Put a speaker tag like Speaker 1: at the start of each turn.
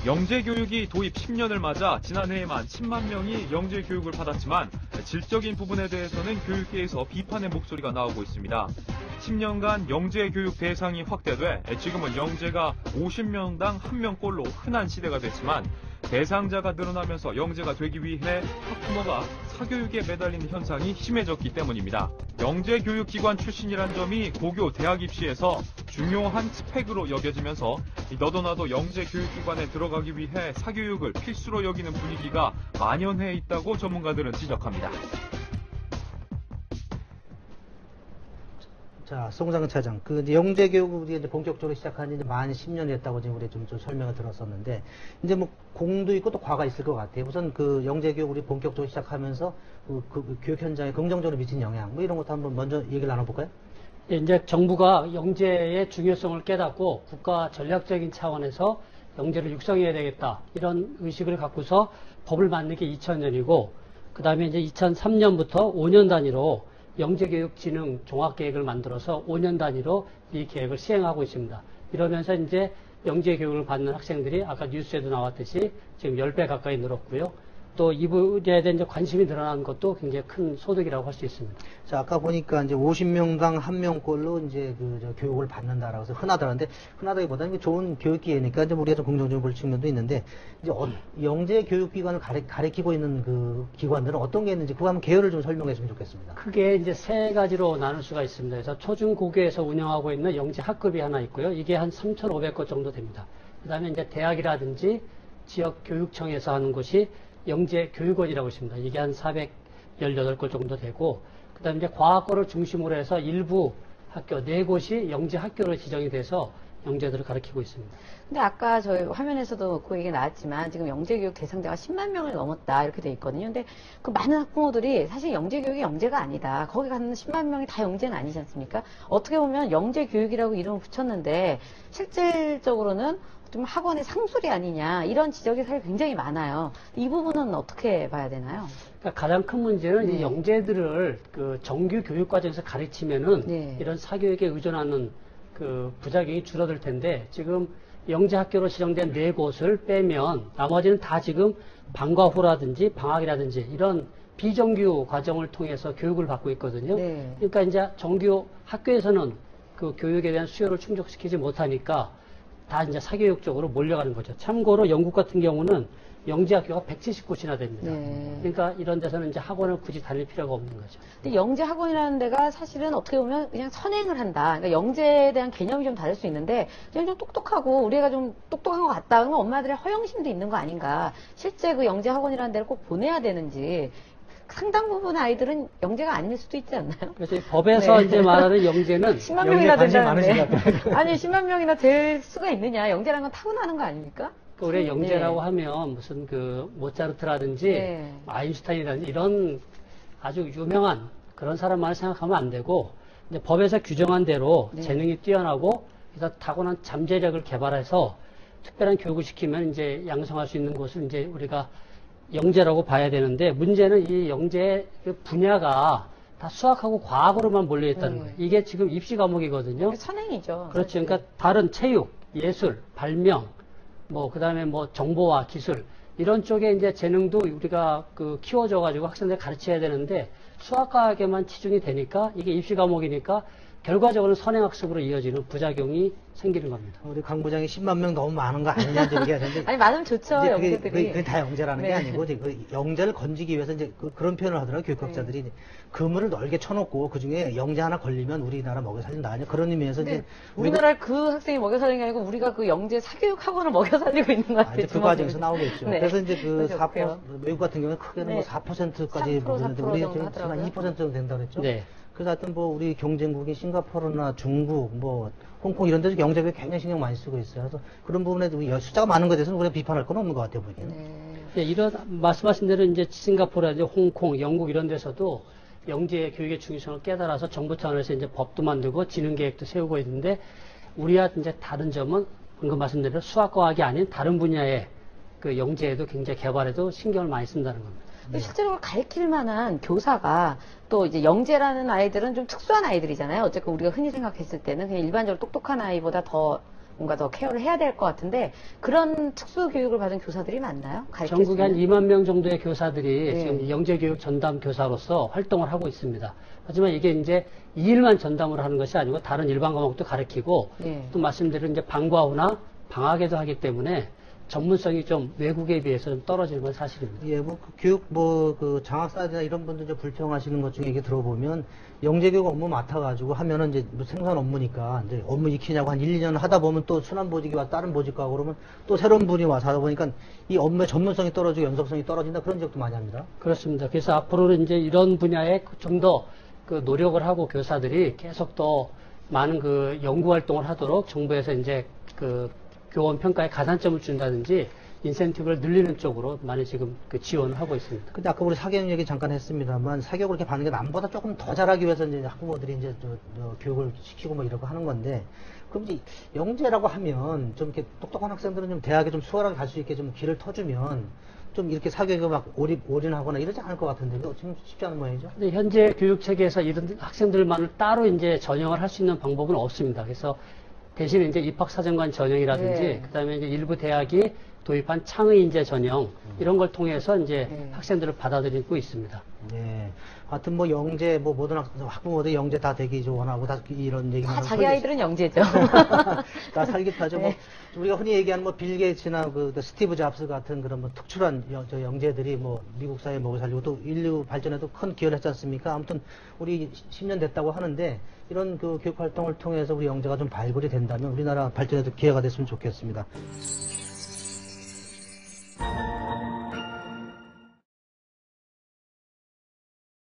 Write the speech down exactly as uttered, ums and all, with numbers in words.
Speaker 1: 영재 교육이 도입 십 년을 맞아 지난해에만 십만 명이 영재 교육을 받았지만 질적인 부분에 대해서는 교육계에서 비판의 목소리가 나오고 있습니다. 십 년간 영재 교육 대상이 확대돼 지금은 영재가 오십 명당 한 명꼴로 흔한 시대가 됐지만 대상자가 늘어나면서 영재가 되기 위해 학부모가 사교육에 매달리는 현상이 심해졌기 때문입니다. 영재 교육기관 출신이란 점이 고교 대학 입시에서 중요한 스펙으로 여겨지면서 너도 나도 영재 교육기관에 들어가기 위해 사교육을 필수로 여기는 분위기가 만연해 있다고 전문가들은 지적합니다.
Speaker 2: 자, 송상근 차장, 그 이제 영재 교육이 이제 본격적으로 시작한 지 이제 만 십 년이 됐다고 지금 우리 좀, 좀 설명을 들었었는데, 이제 뭐 공도 있고 또 과가 있을 것 같아요. 우선 그 영재 교육 우리 본격적으로 시작하면서 그, 그 교육 현장에 긍정적으로 미친 영향, 뭐 이런 것도 한번 먼저 얘기를 나눠볼까요?
Speaker 3: 예, 이제 정부가 영재의 중요성을 깨닫고 국가 전략적인 차원에서 영재를 육성해야 되겠다 이런 의식을 갖고서 법을 만든 게 이천 년이고, 그 다음에 이제 이천삼 년부터 오 년 단위로 영재교육진흥 종합계획을 만들어서 오 년 단위로 이 계획을 시행하고 있습니다. 이러면서 이제 영재교육을 받는 학생들이 아까 뉴스에도 나왔듯이 지금 십 배 가까이 늘었고요. 또 이 부분에 대한 이제 관심이 늘어난 것도 굉장히 큰 소득이라고 할 수 있습니다.
Speaker 2: 자, 아까 보니까 이제 오십 명당 한 명꼴로 이제 그 저 교육을 받는다라고 해서 흔하다는데, 흔하다기보다는 좋은 교육 기회니까 이제 우리가 좀 긍정적으로 볼 측면도 있는데, 이제 어, 영재 교육기관을 가리, 가리키고 있는 그 기관들은 어떤 게 있는지 그거 한번 개요를 좀 설명해 주면 좋겠습니다.
Speaker 3: 크게 이제 세 가지로 나눌 수가 있습니다. 그래서 초중고교에서 운영하고 있는 영재 학급이 하나 있고요. 이게 한 삼천오백 곳 정도 됩니다. 그 다음에 이제 대학이라든지 지역 교육청에서 하는 곳이 영재 교육원이라고 있습니다. 이게 한 사백십팔 곳 정도 되고, 그 다음에 이제 과학고를 중심으로 해서 일부 학교 네 곳이 영재 학교로 지정이 돼서 영재들을 가르치고 있습니다.
Speaker 4: 근데 아까 저희 화면에서도 그 얘기 나왔지만 지금 영재교육 대상자가 십만 명을 넘었다 이렇게 돼 있거든요. 근데 그 많은 학부모들이 사실 영재교육이 영재가 아니다. 거기 가는 십만 명이 다 영재는 아니지 않습니까? 어떻게 보면 영재교육이라고 이름을 붙였는데 실질적으로는 좀 학원의 상술이 아니냐 이런 지적이 사실 굉장히 많아요. 이 부분은 어떻게 봐야 되나요?
Speaker 3: 그러니까 가장 큰 문제는
Speaker 4: 네.
Speaker 3: 이 영재들을 그 정규 교육 과정에서 가르치면은
Speaker 4: 네.
Speaker 3: 이런 사교육에 의존하는 그 부작용이 줄어들 텐데, 지금 영재 학교로 지정된 네 곳을 빼면 나머지는 다 지금 방과 후라든지 방학이라든지 이런 비정규 과정을 통해서 교육을 받고 있거든요.
Speaker 4: 네.
Speaker 3: 그러니까 이제 정규 학교에서는 그 교육에 대한 수요를 충족시키지 못하니까 다 이제 사교육 쪽으로 몰려가는 거죠. 참고로 영국 같은 경우는 영재 학교가 백칠십 곳이나 됩니다.
Speaker 4: 네.
Speaker 3: 그러니까 이런 데서는 이제 학원을 굳이 다닐 필요가 없는 거죠.
Speaker 4: 근데 영재 학원이라는 데가 사실은 어떻게 보면 그냥 선행을 한다. 그러니까 영재에 대한 개념이 좀 다를 수 있는데 그냥 좀 똑똑하고 우리가 좀 똑똑한 것 같다. 그러면 엄마들의 허영심도 있는 거 아닌가. 실제 그 영재 학원이라는 데를 꼭 보내야 되는지. 상당 부분 아이들은 영재가 아닐 수도 있지 않나요?
Speaker 3: 그래서 이 법에서
Speaker 4: 네.
Speaker 3: 이제 말하는 영재는
Speaker 4: 십만 명이나
Speaker 2: 관심
Speaker 4: 된다는데.
Speaker 2: 많으신
Speaker 4: 아니 십만 명이나 될 수가 있느냐. 영재라는 건 타고나는 거 아닙니까?
Speaker 3: 그 우리 영재라고
Speaker 4: 네.
Speaker 3: 하면 무슨 그 모차르트라든지
Speaker 4: 네.
Speaker 3: 아인슈타인이라든지 이런 아주 유명한 그런 사람만을 생각하면 안 되고, 이제 법에서 규정한 대로
Speaker 4: 네.
Speaker 3: 재능이 뛰어나고 그래서 타고난 잠재력을 개발해서 특별한 교육을 시키면 이제 양성할 수 있는 곳을 이제 우리가 영재라고 봐야 되는데, 문제는 이 영재의 그 분야가 다 수학하고 과학으로만 몰려 있다는
Speaker 4: 네.
Speaker 3: 거예요. 이게 지금 입시 과목이거든요.
Speaker 4: 선행이죠.
Speaker 3: 그렇죠.
Speaker 4: 사실.
Speaker 3: 그러니까 다른 체육, 예술, 발명, 뭐 그다음에 뭐 정보와 기술 이런 쪽에 이제 재능도 우리가 그 키워줘 가지고 학생들 가르쳐야 되는데 수학과학에만 치중이 되니까 이게 입시 과목이니까 결과적으로는 선행학습으로 이어지는 부작용이 생기는 겁니다.
Speaker 2: 우리 강 부장이 십만 명 너무 많은 거 아니냐 이제 얘기하는데,
Speaker 4: 아니 많으면 좋죠.
Speaker 2: 이제 그게,
Speaker 4: 영재들이.
Speaker 2: 그게, 그게 다 영재라는
Speaker 4: 네.
Speaker 2: 게 아니고, 이제 그 영재를 건지기 위해서 이제 그, 그런 표현을 하더라고요, 교육학자들이.
Speaker 4: 네.
Speaker 2: 그물을 넓게 쳐놓고 그 중에 영재 하나 걸리면 우리나라 먹여 살린다. 아니야. 그런 의미에서 이제.
Speaker 4: 우리나라 그 학생이 먹여 살리는 게 아니고 우리가 그 영재 사교육 학원을 먹여 살리고 있는 것
Speaker 2: 아,
Speaker 4: 같아요.
Speaker 2: 이제 그 과정에서 나오겠죠.
Speaker 4: 네.
Speaker 2: 그래서 이제 그 사 퍼센트,
Speaker 4: 그렇고요.
Speaker 2: 외국 같은 경우는 크게는
Speaker 4: 네.
Speaker 2: 뭐 사 퍼센트까지
Speaker 4: 삼 퍼센트,
Speaker 2: 보는데,
Speaker 4: 사 퍼센트
Speaker 2: 우리
Speaker 4: 정도
Speaker 2: 지금
Speaker 4: 하더라고요.
Speaker 2: 한 이 퍼센트 정도 된다고 그랬죠.
Speaker 3: 네.
Speaker 2: 그래서 하여튼 뭐 우리 경쟁국인 싱가포르나 중국, 뭐 홍콩 이런 데서 영재교육 굉장히 신경 많이 쓰고 있어요. 그래서 그런 부분에 숫자가 많은 것에 대해서는 우리가 비판할 건 없는 것 같아요, 보기에는.
Speaker 4: 네.
Speaker 3: 예, 이런 말씀하신 대로 이제 싱가포르라든지 홍콩, 영국 이런 데서도 영재 교육의 중요성을 깨달아서 정부 차원에서 이제 법도 만들고 진흥 계획도 세우고 있는데, 우리와 이제 다른 점은 방금 말씀드린 대로 수학과학이 아닌 다른 분야의 그 영재에도 굉장히 개발에도 신경을 많이 쓴다는 겁니다.
Speaker 4: 네. 실제로 가르칠 만한 교사가 또 이제 영재라는 아이들은 좀 특수한 아이들이잖아요. 어쨌든 우리가 흔히 생각했을 때는 그냥 일반적으로 똑똑한 아이보다 더 뭔가 더 케어를 해야 될 것 같은데 그런 특수 교육을 받은 교사들이 많나요? 가르칠 수
Speaker 3: 전국에 한
Speaker 4: 있는?
Speaker 3: 이만 명 정도의 교사들이
Speaker 4: 네.
Speaker 3: 지금 영재교육 전담 교사로서 활동을 하고 있습니다. 하지만 이게 이제 이 일만 전담으로 하는 것이 아니고 다른 일반 과목도 가르치고
Speaker 4: 네.
Speaker 3: 또 말씀드린 이제 방과후나 방학에도 하기 때문에 전문성이 좀 외국에 비해서 좀 떨어지는 건 사실입니다.
Speaker 2: 예, 뭐, 그 교육, 뭐, 그, 장학사들이나 이런 분들 이제 불평하시는 것 중에 이게 들어보면, 영재교육 업무 맡아가지고 하면은 이제 뭐 생산 업무니까, 이제 업무 익히냐고 한 일, 이 년 하다 보면 또 순환보직이 와 다른 보직 가고 그러면 또 새로운 분이 와서 하다 보니까 이 업무의 전문성이 떨어지고 연속성이 떨어진다 그런 지적도 많이 합니다.
Speaker 3: 그렇습니다. 그래서 앞으로는 이제 이런 분야에 좀 더 그 노력을 하고 교사들이 계속 더 많은 그 연구 활동을 하도록 정부에서 이제 그 교원 평가에 가산점을 준다든지 인센티브를 늘리는 쪽으로 많이 지금 그 지원을 하고 있습니다.
Speaker 2: 근데 아까 우리 사교육 얘기 잠깐 했습니다만 사교육을 이렇게 받는 게 남보다 조금 더 잘하기 위해서 이제 학부모들이 이제 저, 저 교육을 시키고 뭐 이러고 하는 건데 그럼 이제 영재라고 하면 좀 이렇게 똑똑한 학생들은 좀 대학에 좀 수월하게 갈 수 있게 좀 길을 터주면 좀 이렇게 사교육에 막 올인, 올인하거나 이러지 않을 것 같은데 지금 쉽지 않은 모양이죠?
Speaker 3: 근데 현재 교육 체계에서 이런 학생들만을 따로 이제 전형을 할 수 있는 방법은 없습니다. 그래서 대신 이제 입학사정관 전형이라든지
Speaker 4: 네.
Speaker 3: 그다음에 이제 일부 대학이 도입한 창의인재 전형 이런 걸 통해서 이제
Speaker 4: 네.
Speaker 3: 학생들을 받아들이고 있습니다.
Speaker 2: 네. 하여튼 뭐 영재 뭐 모든 학, 학부모들 영재 다 되기 원하고 다 이런 얘기만
Speaker 4: 다
Speaker 2: 하면
Speaker 4: 자기
Speaker 2: 솔깃-
Speaker 4: 아이들은 영재죠.
Speaker 2: 다 살깃하죠.
Speaker 4: 네.
Speaker 2: 뭐 우리가 흔히 얘기하는 뭐 빌 게이츠나 그, 그 스티브 잡스 같은 그런 뭐 특출한 여, 저 영재들이 뭐 미국 사회에 먹여 살리고 또 인류 발전에도 큰 기여를 했지 않습니까? 아무튼 우리 십 년 됐다고 하는데 이런 그 교육 활동을 통해서 우리 영재가 좀 발굴이 된다면 우리나라 발전에도 기회가 됐으면 좋겠습니다.